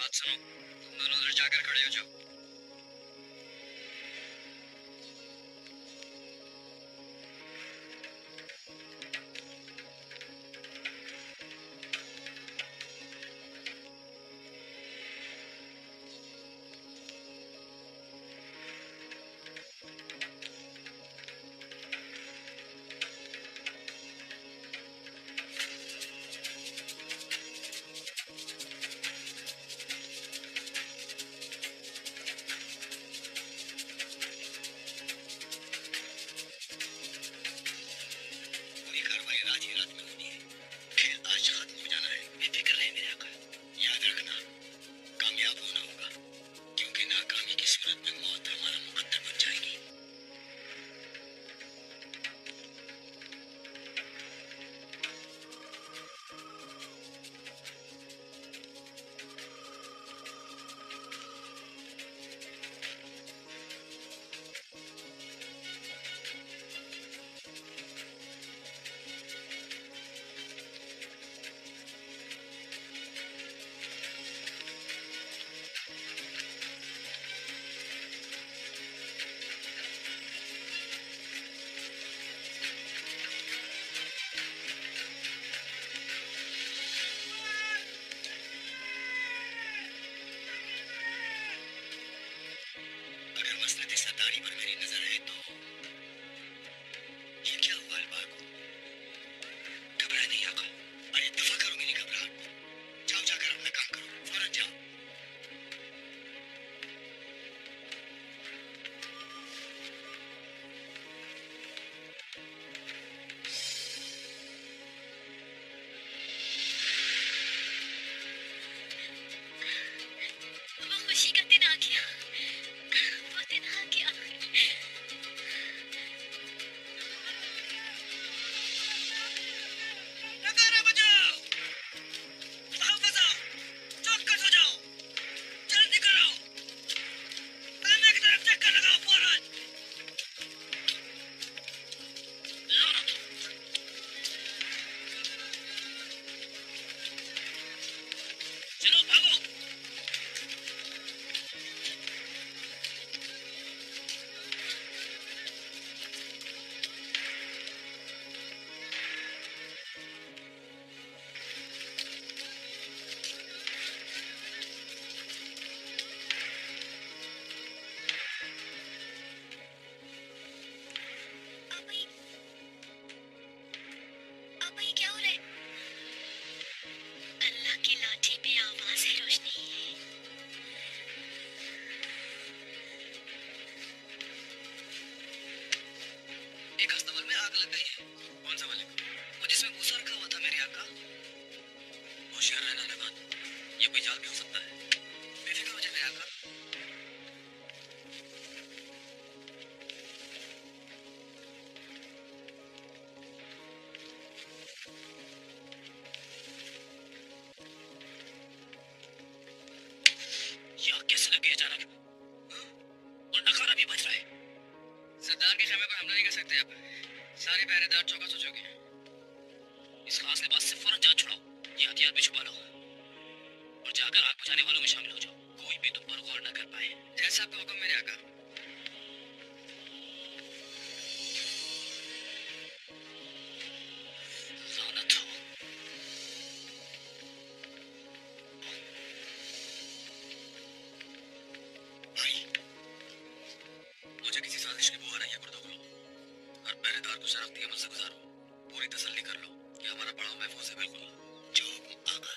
बात सुनो, तुम दोनों उधर जाकर खड़े हो जाओ। आज ही रात में होनी है। खेल आज खत्म हो जाना है। बेफिक्र रहे मेरे आका। याद रखना, कामयाब होना होगा, क्योंकि नाकामी की सूरत में मौत हमारा मुकद्दर बन जाएगी। अगर मसलत सरदारी पर मेरी नजर है तो ये क्या हुआ अलबार को? घबराए नहीं आका। अरे दफा करो मेरी घबराहट को। जाओ जाकर अपना काम करो, फौरन जाओ। वो खुशी का दिन आ गया, वो दिन आ गया। नगारा बजाओ, ताव बजाओ, चौकस हो जाओ, जल्दी करो, ताने की तरफ चक्कर लगाओ फौरन। चलो भागो। अब ये क्या हो रहा है? अल्लाह की लाठी पे आवाज है रोशनी। एक अस्तबल में आग लग गई है। कौन सा वाले? वो जिसमें भूसा रखा हुआ था मेरे आका। होशियार रहना नगान, ये कोई जाल भी हो सकता है। बेफिक्र हो जाए मेरे आका। ये आग कैसे लग गई अचानक? हाँ? और नगारा भी बज रहा है। सरदार के खेमे पर हमला नहीं कर सकते अब। सारे पहरेदार चौकस हो चुके हैं। इस खास लिबास से फौरन जान छुड़ाओ, ये हथियार भी छुपा लो और जाकर आग बुझाने वालों में शामिल हो जाओ। कोई भी तुम पर गौर न कर पाए। जैसा आपका हुक्म मेरे आका। लानत हो। भाई, मुझे किसी साजिश की बुआ नहीं है गुर्दोगलो। हर पहरेदार को शराफती अमल से गुजारो। पूरी तसल्ली कर लो कि हमारा पड़ाव महफूज है। बिल्कुल जो आका।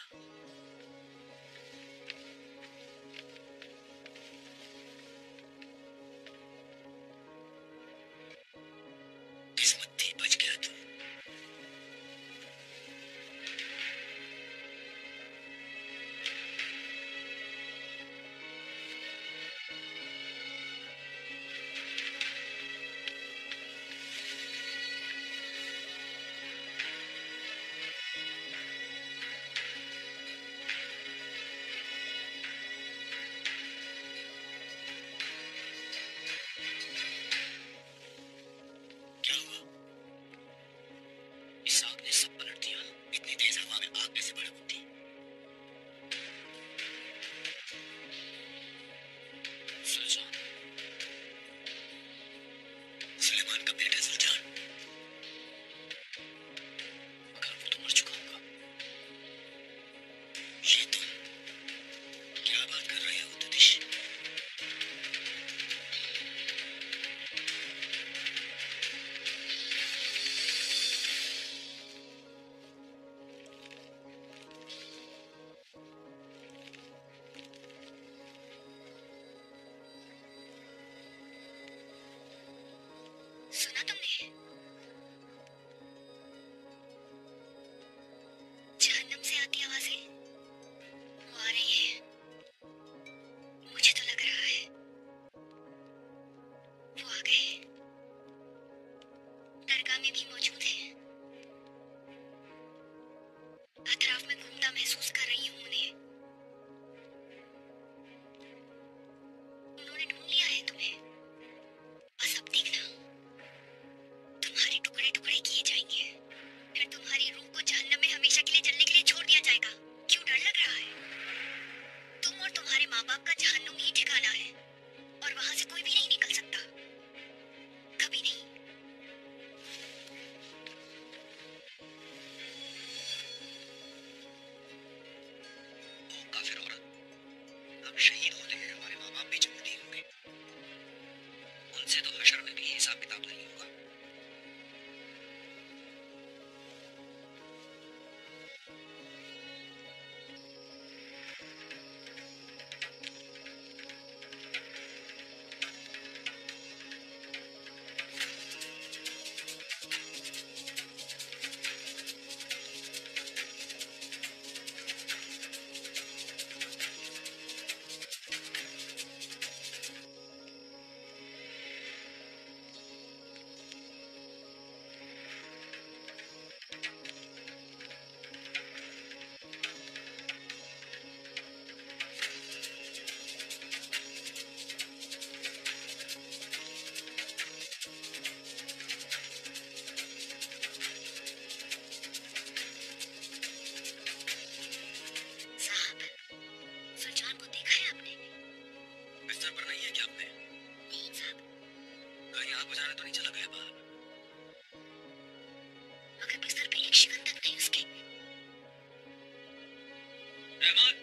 रहमान,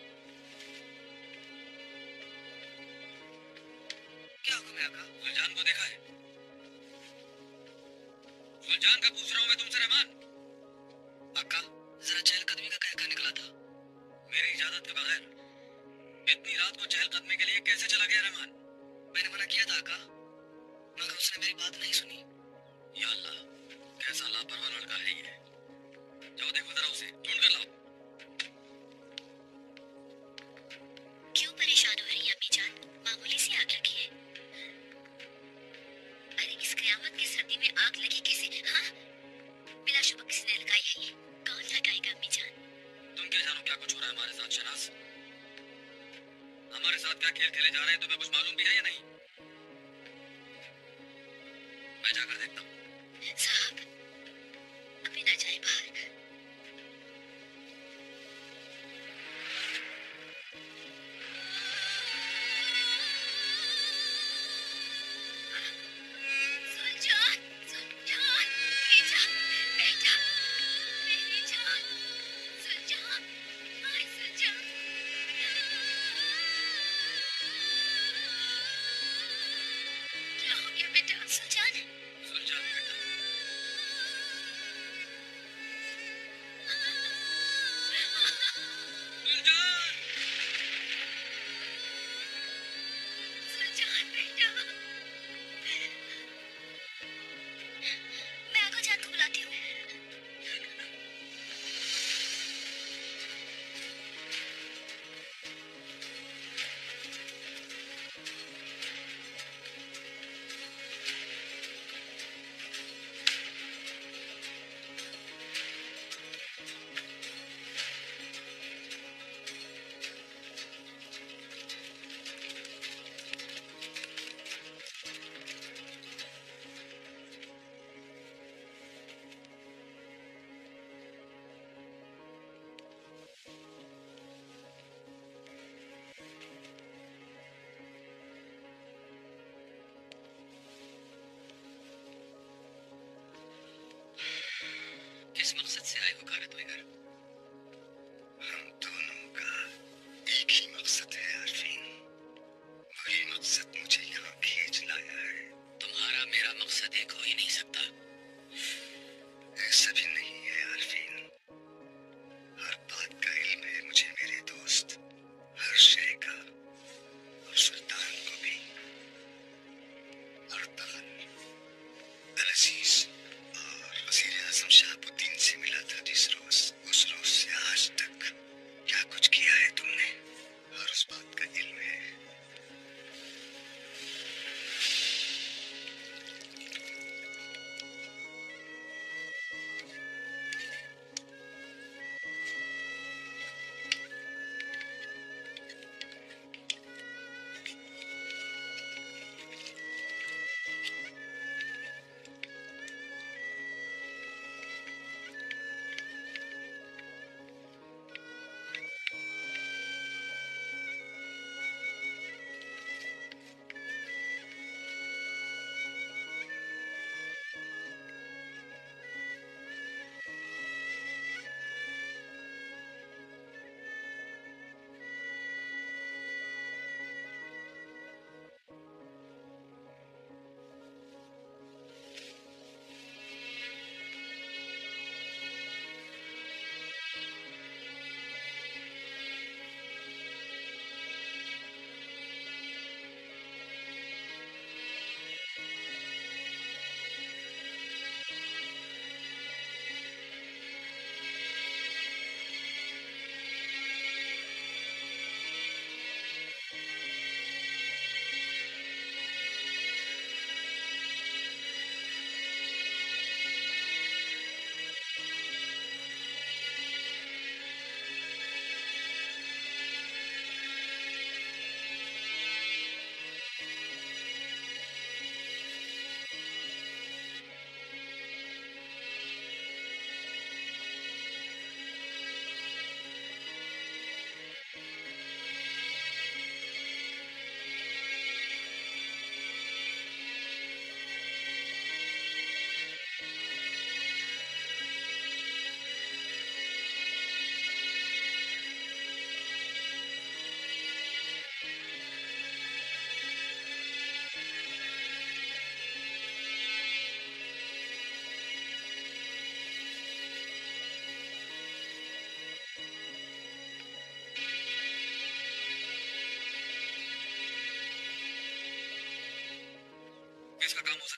क्या हुक्म है आका? सुलझान को देखा है? सुलझान का पूछ रहा हूँ मैं तुमसे रहमान। आका, जरा चहलकदमी का कहकर निकला था। मेरी इजाजत के बगैर इतनी रात को चहलकदमी के लिए कैसे चला गया रहमान? मैंने मना किया था आका, मगर उसने मेरी बात नहीं सुनी। या अल्लाह, कैसा लापरवाह लड़का है ये। जाओ देखो जरा उसे, ढूंढ कर लाओ। क्यों परेशान हो रही है अम्मी जान? मामूली सी आग लगी है। अरे इस कयामत की सर्दी में आग लगी कैसे? हाँ, बिलाशुबा किसी ने लगाई है ये। कौन लगाएगा अम्मी जान? तुम क्या जानो क्या कुछ हो रहा है हमारे साथ शहनाज? हमारे साथ क्या खेल खेले जा रहे हैं तुम्हें कुछ मालूम भी है या नहीं? मैं जाकर देखता हूँ। साहब, अभी ना जाए बाहर। सुलझान, सुलझान, बेटा, बेटा, मेरी जान, सुलझान, हाय सुलझान। क्या हो गया बेटा? सुलझान, सुलझान बेटा, सुलझान! सुलझान बेटा, मैं आगो जान को बुलाती हूँ। किस मकसद से आए हो कारत वगैरह? हम दोनों का एक ही मकसद है आरफीन। वही मकसद मुझे यहाँ खींच लाया है। तुम्हारा मेरा मकसद एक हो ही नहीं सकता। ऐसा भी नहीं है आरफीन। हर बात का इल्म है मुझे मेरे दोस्त, हर शय का, और सुल्तान को भी। अर्तुगरुल अजीज और वजीर आजम शहाबुद्दीन से मिला था जिस रोज, उस रोज से आज तक क्या कुछ किया है तुमने, और उस बात का इल्म है।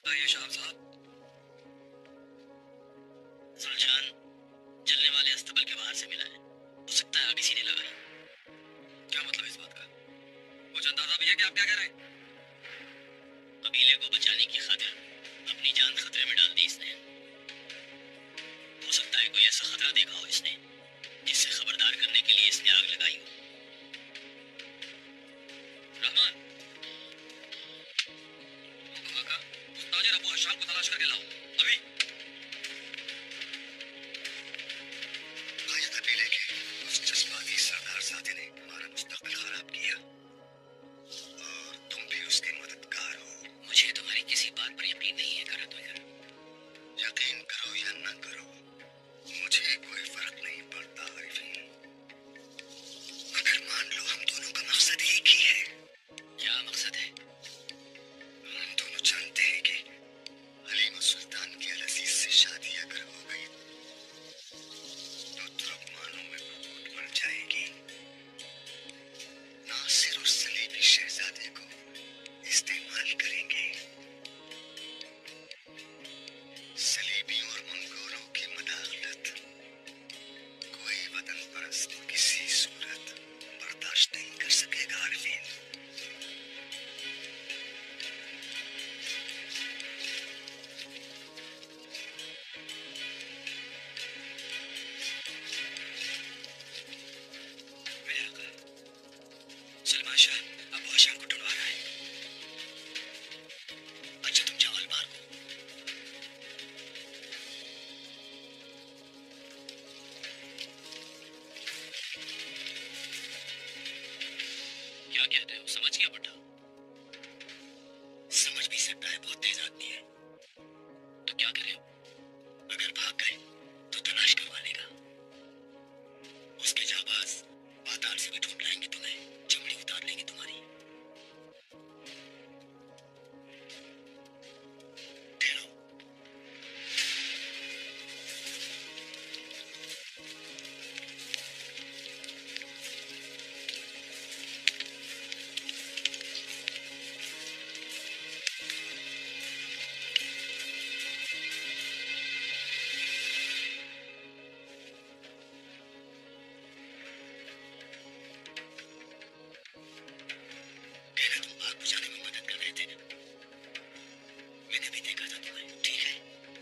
आइए शाह साहब। सुलझान जलने वाले अस्तबल के बाहर से मिला है। हो सकता है आग इसी ने लगाई। क्या मतलब इस बात का? कुछ अंदाजा भी है कि आप क्या कह रहे हैं? कबीले को बचाने की खातिर अपनी जान खतरे में डाल दी इसने। हो सकता है कोई ऐसा खतरा देखा हो इसने जिससे खबरदार करने के लिए इसने आग लगाई हो। रहमान, हुक्म आका, उस ताजिर अबू हशाम को तलाश करके लाओ अभी। आज कबीले के उस जज्बाती सरदार साथी ने हमारा मुस्तकबिल खराब किया और तुम भी उसके मददगार हो। मुझे तुम्हारी किसी बात पर यकीन नहीं है करतुगर। यकीन करो या न करो, मुझे कोई फर्क नहीं पड़ता आरिफीन। मगर मान लो हम दोनों का मकसद एक ही है। क्या मकसद है? हम दोनों जानते हैं कि हलीमा सुल्तान की अजीज से शादी अगर हो गई तो तुर्कमानों में बरकत बढ़ जाएगी। नासिर और सलीबी शहजादे को इस्तेमाल करेंगे। सलीबी और मंगोलों की मदाखलत कोई वतन परस्त किसी सूरत बर्दाश्त नहीं कर सकेगा आरिफीन। मेरे आका, सलमान शाह अबू हशाम को ढूंढवा रहा है। अच्छा तुम जाओ अलमार को। क्या कहते हो? समझ गया बेटा। समझ भी सकता है, बहुत तेज आदमी है। तो क्या करें? अगर भाग गए तो तलाश करवा लेगा। उसके जाबाज पाताल से भी ढूंढ लाएंगे तुम्हें, चमड़ी उतार लेंगे तुम्हारी। ठहरो। देखा तुम आग बुझाने में मदद कर रहे थे। मैंने भी देखा था तुम्हें, ठीक है?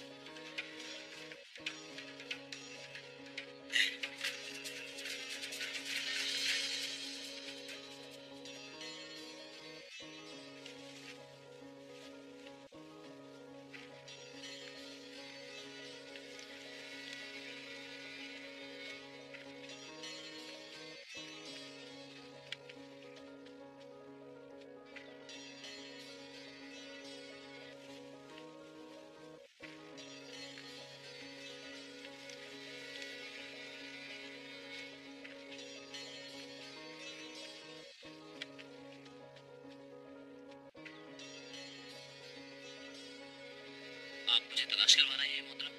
आप मुझे तलाश करवा रहे हैं मोहतरम?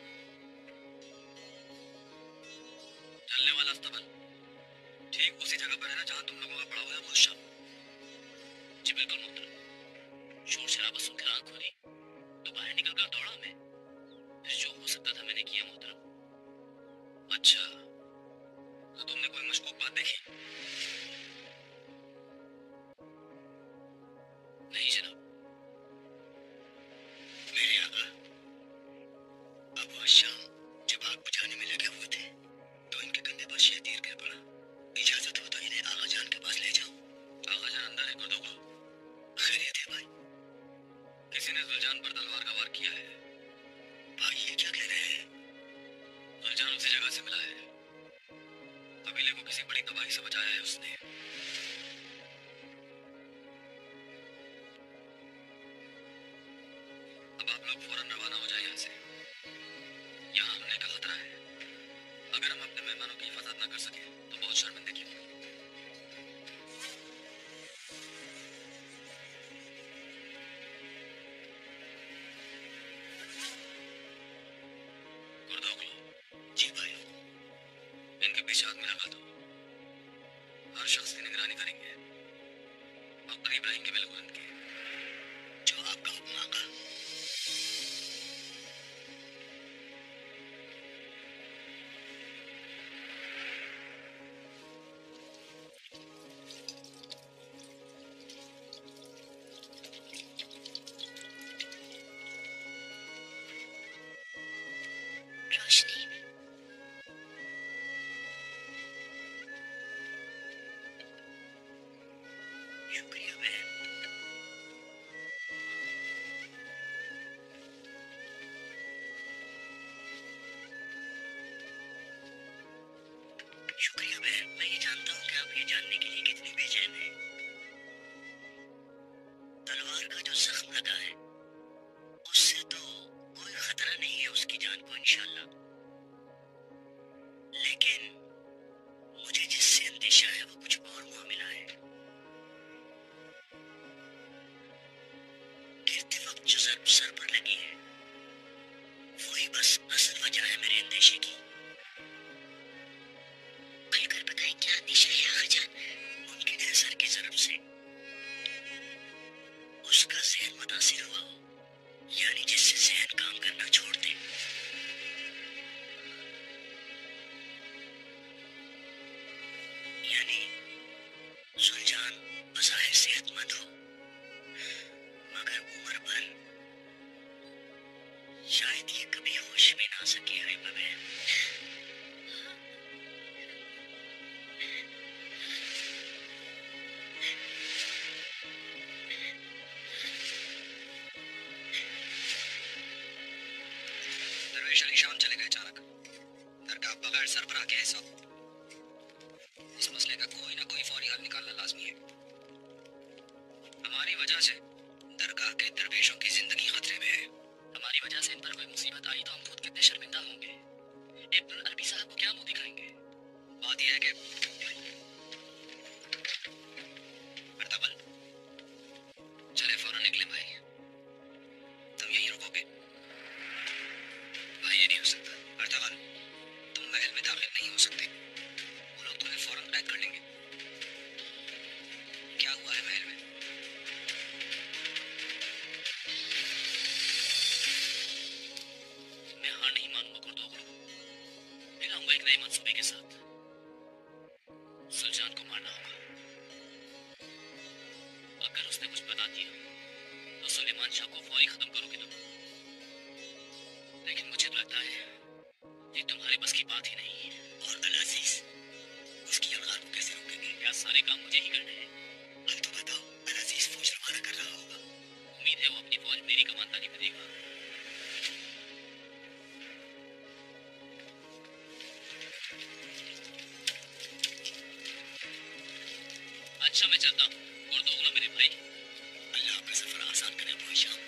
जलने वाला अस्तबल ठीक उसी जगह पर है ना जहां तुम लोगों का पड़ा हुआ है वो शाम। जी बिल्कुल मोहतरम। शोर शराबा सुनकर आंख खोली तो बाहर निकलकर दौड़ा मैं। फिर जो हो सकता था मैंने किया मोहतरम। अच्छा, तो तुमने कोई मशकूक बात देखी? नहीं जनाब। मेरे आका, अबू हशाम जब आग बुझाने में लगे हुए थे तो इनके कंधे पर शेर तीर गिर पड़ा। इजाजत हो तो इन्हें आगा जान के पास ले जाओ। आगा जान अंदर है गुर्दोगलो। खैरियत है भाई? किसी ने सुलझान पर तलवार का वार किया है। भाई ये क्या कह रहे हैं? सुलझान उसी जगह से मिला है। कबीले को किसी बड़ी तबाही से बचाया है उसने। अब आप लोग फौरन रवाना हो जाए यहाँ से। यहाँ हमले का खतरा है। अगर हम अपने मेहमानों की हिफाजत न कर सके तो बहुत शर्मिंदगी होगी। गुर्दोगलो, जी भाई। इनके पीछे आदमी लगा दो। हर शख्स की निगरानी करेंगे और करीब रहेंगे बिल्कुल इनके। जो आपका हुक्म आका। शुक्रिया बहन। शुक्रिया बहन। मैं ये जानता हूँ कि आप ये जानने के लिए कितनी बेचैन हैं। तलवार का जो जख्म लगा है उससे तो कोई खतरा नहीं है उसकी जान को इंशाल्लाह, लेकिन मुझे जिससे अंदेशा है वो कुछ और मामला है। गिरते वक्त जो जर्ब सर पर लगी है वही बस असल वजह है मेरे अंदेशे की। खुलकर बताएं क्या अंदेशा है आखिर जान? मुमकिन है सर की जर्ब से उसका जहन मुतासिर हुआ हो, यानी जिससे जहन काम करना छोड़ दे। यानी सुलझान बज़ाहिर सेहतमंद हो मगर उम्र भर शायद ये कभी होश में ना सके है बहन। दरवेश अली शाम चले गए अचानक। दरगाह बगैर सरबराह के ऐसा इस मसले का कोई ना कोई फौरी हल निकालना लाजमी है। हमारी वजह से दरगाह के दरवेशों की जिंदगी खतरे में है। हमारी वजह से इन पर कोई मुसीबत आई तो हम खुद कितने शर्मिंदा होंगे। इब्न अरबी साहब को क्या मुंह दिखाएंगे? बात यह है कि अर्तुगरुल, चले फौरन निकले भाई। तुम यहीं रुकोगे? भाई ये नहीं हो सकता। अर्तुगरुल, तुम महल में दाखिल नहीं हो सकते। वो लोग तुम्हें फौरन पैक कर लेंगे। क्या हुआ है महल में? मैं हार नहीं मानूंगा कुर्तुगरुल। मैं आऊंगा एक नए मंसूबे के साथ। सुल्तान को मारना होगा। अगर उसने कुछ बता दिया तो सुलेमान शाह को फौरी खत्म करोगे तुम। लेकिन मुझे तो लगता है ये तुम्हारे बस की बात ही नहीं है। और अल-अज़ीज़ उसकी अलगार को कैसे रोकेंगे? क्या सारे काम मुझे ही करने हैं? अब तो बताओ, अल-अज़ीज़ फौज रवाना कर रहा होगा। उम्मीद है वो अपनी फौज मेरी कमानदारी में देगा। अच्छा मैं चलता हूँ। कुर्तुगरुल मेरे भाई, अल्लाह आपका सफर आसान करे अबू हिशाम।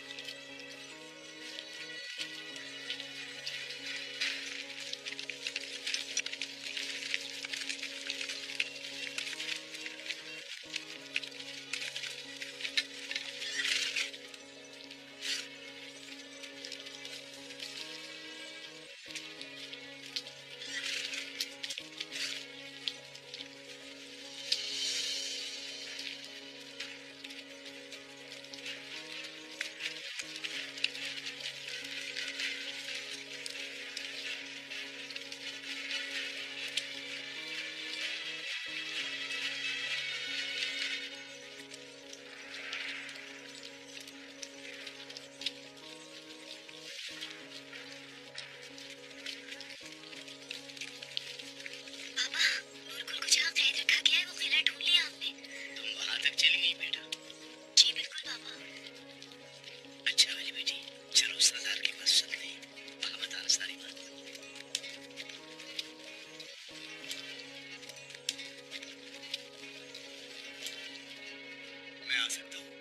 चली गई बेटा। जी बिल्कुल पापा। अच्छा मेरी बेटी, चलो सरदार के पास चलते हैं, वहाँ बताना सारी बात। मैं आ सकता हूँ।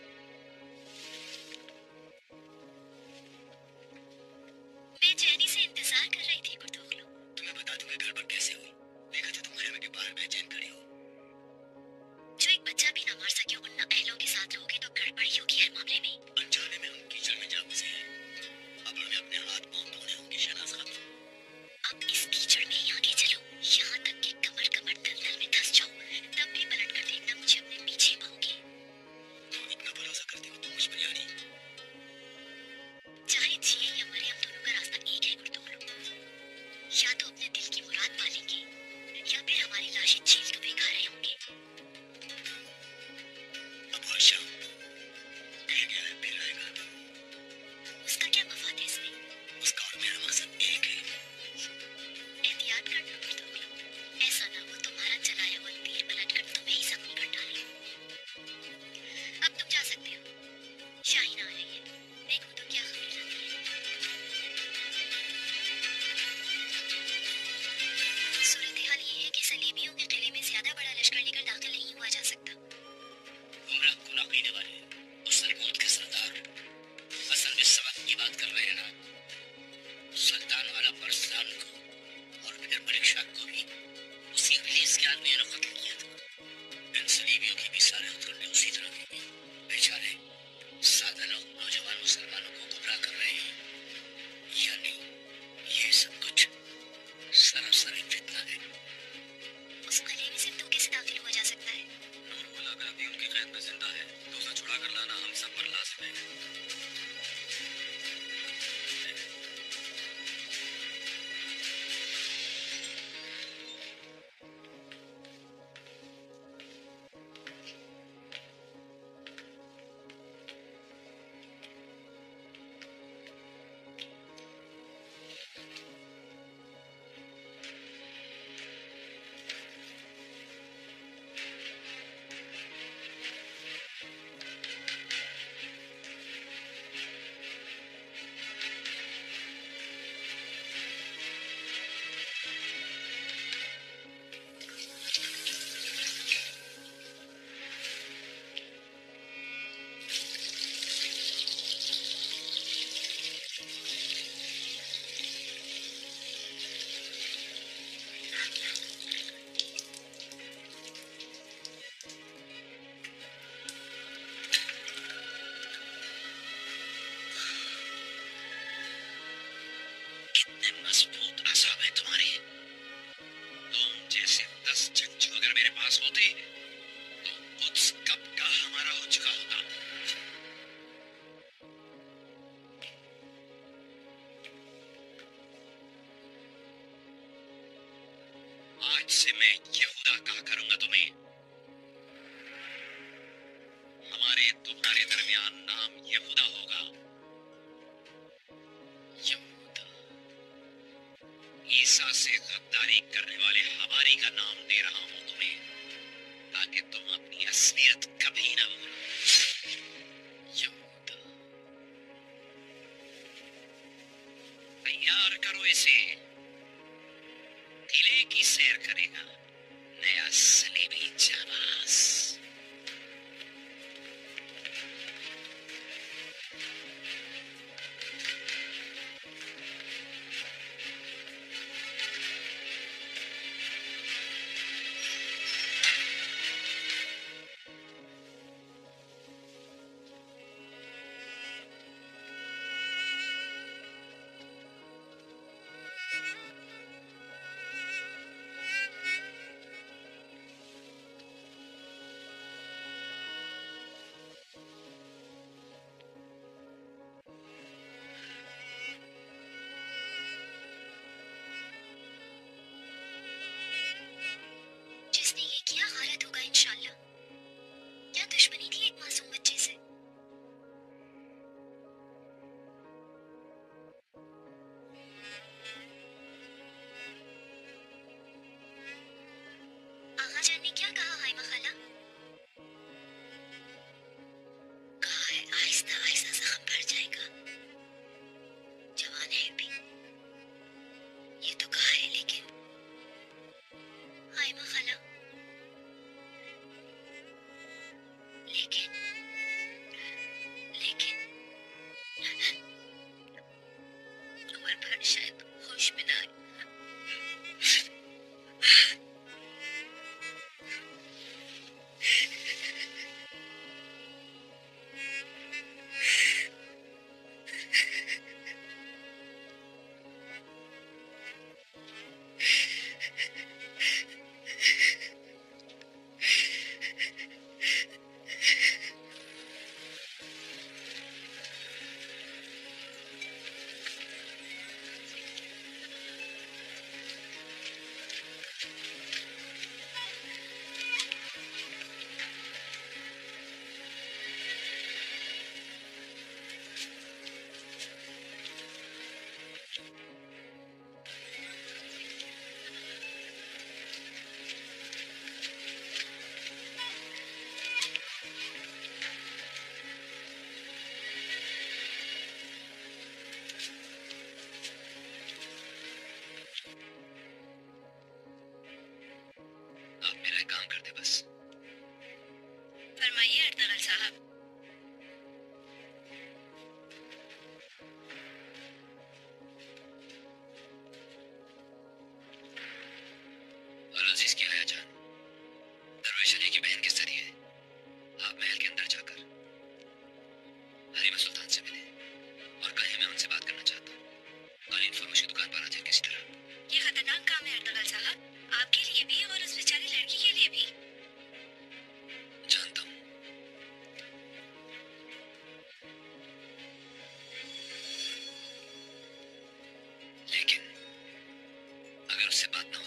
बेचैनी से इंतजार कर रही थी कुर्तुगरुल। तुम्हें बता दूंगा गड़बड़ कैसे हुई। देखा था तुम खेमे के बाहर बेचैन खड़ी हो। जो एक बच्चा भी ना मार सके उन नाअहलों के साथ रहोगे तो गड़बड़ी होगी हर मामले में। अनजाने में हम कीचड़ में जा घुसे हैं। अब हमें अपने हाथ पांव धोने होंगे शहनाज खातून। अब इस कीचड़ में ही आगे चलो, यहाँ तक कि कमर कमर दलदल में धंस जाओ, तब भी पलट कर देखना मुझे अपने पीछे पाओगे। तुम इतना भरोसा करती हो तुम मुझ पर यानी? चाहे जिए या मरे हम दोनों का रास्ता एक है कुर्तुगरुल। या तो अपने दिल की मुराद पालेंगे या फिर हमारी लाशें झील कब्रें खा रहे होंगे। अब शाम आदमी ने कत्ल किया था। इन सलीबियों की भी सारे हथकंडे उसी तरह के हैं। बेचारे सादा लोग नौजवान मुसलमानों को गुमराह कर रहे हैं। यानी ये सब कुछ सरासर एक फितना है। उस गली में सिर्फ 2 कैसे दाखिल हुआ जा सकता है? नूरुल अगर अभी उनकी कैद में जिंदा है तो उसे छुड़ा कर लाना हम सब पर लाजिम है। कितने मजबूत असाब है तुम्हारे। तुम जैसे 10 चच्चू अगर मेरे पास होते तो कुछ कब का हमारा हो चुका होता। आज से मैं यहूदा कहा करूंगा तुम्हें। हमारे तुम्हारे दरमियान नाम यहूदा होगा। यहूदा। ईसा से गद्दारी करने वाले हवारी का नाम दे रहा हूं तुम्हें, ताकि तुम अपनी असलियत कभी ना भूलो। यहूदा। तैयार करो इसे। किले की सैर करेगा नया सलीबी जाबाज। जिसने ये किया गलत होगा इंशाल्लाह। क्या दुश्मनी थी एक मासूम बच्चे से? आगा जान ने क्या कहा हाइमा खाला? कहा है आहिस्ता आहिस्ता जख्म भर जाएगा। जवान है अभी। ये तो कहा है लेकिन हाइमा खाला। लेकिन लेकिन उम्र भर शायद होश में ना आए। काम कर दे बस। फरमाइए अर्तुगरुल साहब। और अजीज क्या है जान?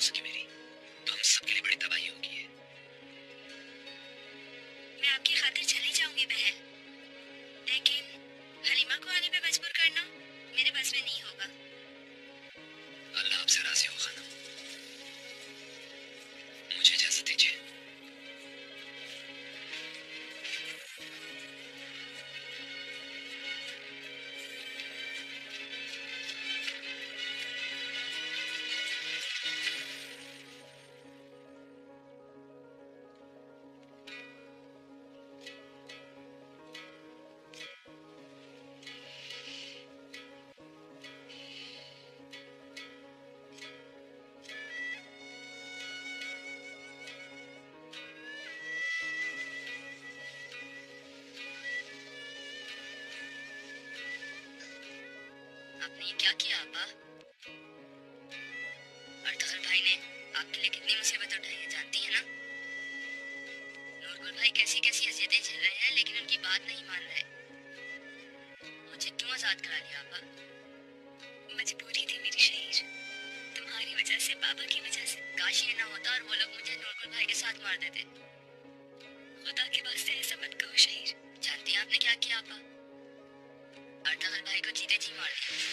सके मेरी तो हम सबके लिए बड़ी तबाही होगी है। मैं आपकी खातिर चली जाऊंगी बहन, लेकिन हलीमा को आने पे मजबूर करना मेरे बस में नहीं होगा। अल्लाह आपसे राजी हो खानम, मुझे इजाजत दीजिए। आपने ये क्या किया अब्बा? अर्तुगरुल भाई ने आपके लिए कितनी मुसीबत उठाई है जानती है ना? नूरगुल भाई कैसी कैसी अजियतें झेल रहे हैं, लेकिन उनकी बात नहीं मान रहे। मुझे क्यों आजाद करा लिया अब्बा? मजबूरी थी मेरी शहीर, तुम्हारी वजह से, बाबा की वजह से। काश ये ना होता और वो लोग मुझे नूरगुल भाई के साथ मार देते। खुदा के वास्ते ऐसा मत कहो शहीर। जानती हैं आपने क्या किया अब्बा? अर्तुगरुल भाई को जीते जी मार दिया।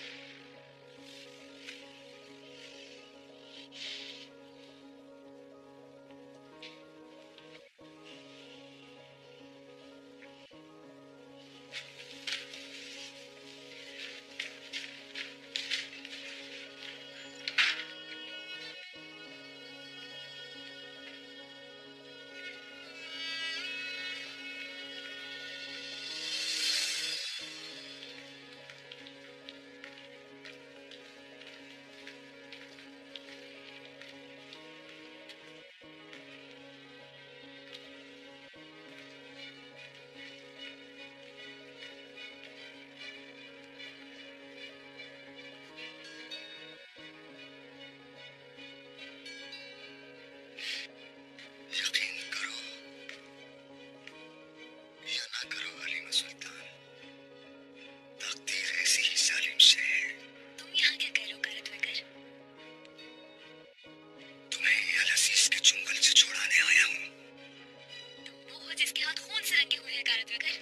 यकीन करो या ना करो हलीमा सुल्तान, तकदीर ऐसी ही जालिम से है। तुम यहाँ क्या कर रहे हो कारतवेकर? तुम्हें अल अजीज के चुंगल से छुड़ाने आया हूँ। तुम वो हो जिसके हाथ खून से रंगे हुए हैं कारतवेकर।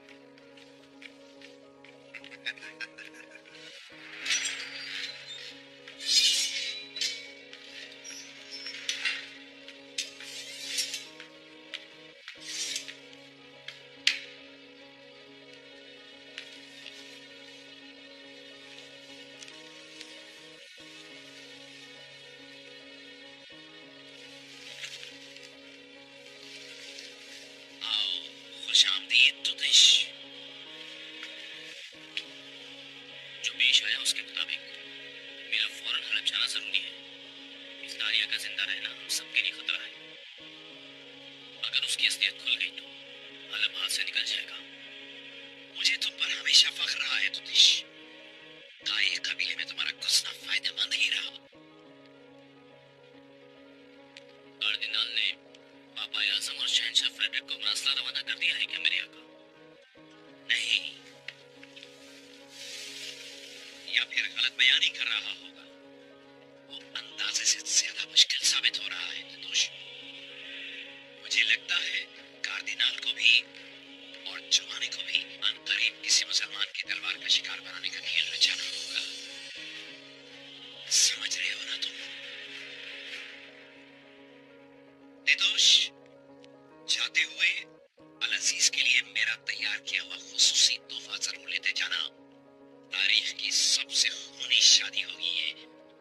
आओ, खुशामदीद तुतिश। जो पेश आया उसके मुताबिक मेरा फौरन हलब जाना जरूरी है। इस दारिया का जिंदा रहना हम सबके लिए खतरा है। अगर उसकी असलियत खुल गई तो हलब हाथ से निकल जाएगा। मुझे तुम पर हमेशा फख्र रहा है तुतिश। ताई कबीले में तुम्हारा घुसना फायदेमंद ही रहा। कार्दिनाल ने पापा आजम और शहंशाह फ्रेडरिक को मरसला रवाना कर दिया है क्या मेरे आका? नहीं, या फिर गलत बयानी कर रहा होगा। वो अंदाजे से ज्यादा मुश्किल साबित हो रहा है निर्दोष। मुझे लगता है कार्दिनाल को भी और जवानी को भी अनकरीब किसी मुसलमान की तलवार का शिकार बनाने का खेल रचाना होगा। समझ रहे हो ना तुम? निर्दोष, जाते हुए अल अजीज के लिए मेरा तैयार किया हुआ खुसूसी तोहफा जरूर लेते जाना। तारीख की सबसे खूनी शादी होगी ये।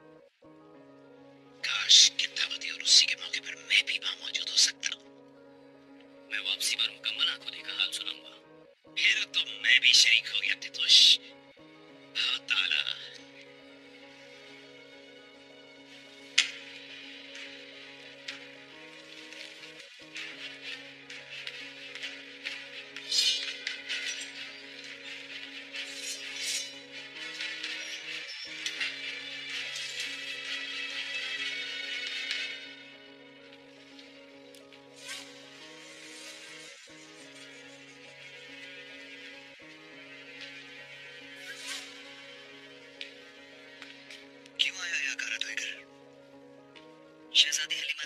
काश कि दावत और उसी के मौके पर मैं भी वहां मौजूद हो सकता। मैं वापसी पर मुकम्मल आंखों का हाल सुनाऊंगा। फिर तो मैं भी शरीक हो गया तितुश। बहुत ताला।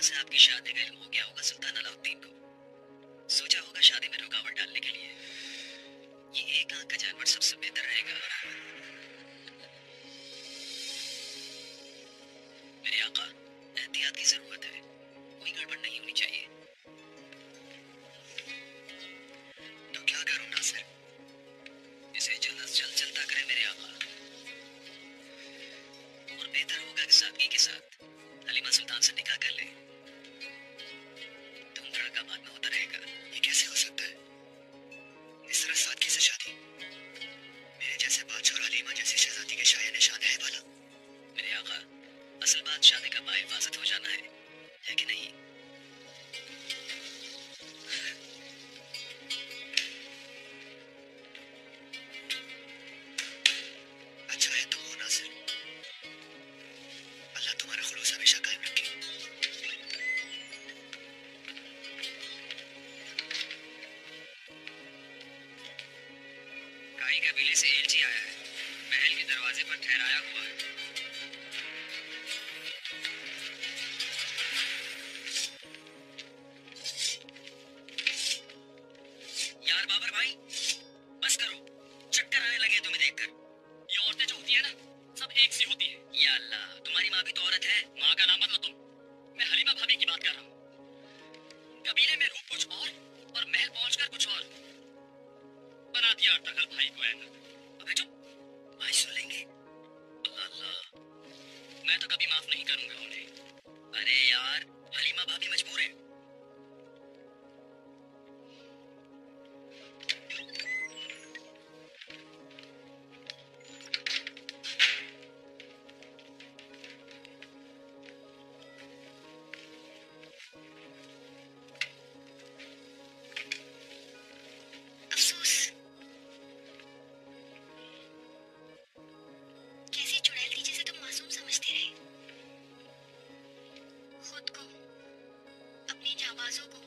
से आपकी शादी का इल्म हो गया होगा सुल्तान अलाउद्दीन को। सोचा होगा शादी में रुकावट डालने के लिए ये एक आंख का जानवर सबसे बेहतर रहेगा। मेरे आका, एहतियात की जरूरत है, कोई गड़बड़ नहीं होनी चाहिए। तो क्या करूं नासिर? इसे जल्द से जल्द चलता करें मेरे आका, और बेहतर होगा कि सादगी के साथ हलीमा सुल्तान से निकाह कर ले। तुम लड़का बाद में होता रहेगा। ये कैसे हो सकता है? इस तरह सादगी से शादी? मेरे जैसे बादशाह और हलीमा जैसी शहजादी के शाया निशान है भला? मेरे आका, असल बात शादी का बाहिफाजत हो जाना है कि नहीं? अच्छा है तो हो नासिर। अल्लाह तुम्हारा खुलूस हमेशा कायम रखे। काई कबीले से एलची आया है, महल के दरवाजे पर ठहराया हुआ है। यार बाबर भाई, बस करो, चक्कर आने लगे तुम्हें देखकर। ये औरतें जो होती है ना, सब एक सी होती है। या अल्लाह, तुम्हारी माँ भी तो औरत है। माँ का नाम मत लो तुम, मैं हलीमा भाभी की बात कर रहा हूँ। कबीले में रूप कुछ और महल पहुंचकर कुछ और। बना दिया अर्तुगरुल भाई को ऐना। अबे चुप, भाई सुन लेंगे। अल्लाह अल्लाह, मैं तो कभी माफ नहीं करूंगा उन्हें। अरे यार, हलीमा भाभी मजबूर है। अफसोस, कैसी चुड़ैल थी जिसे तुम मासूम समझते रहे। खुद को, अपनी जाबाजों को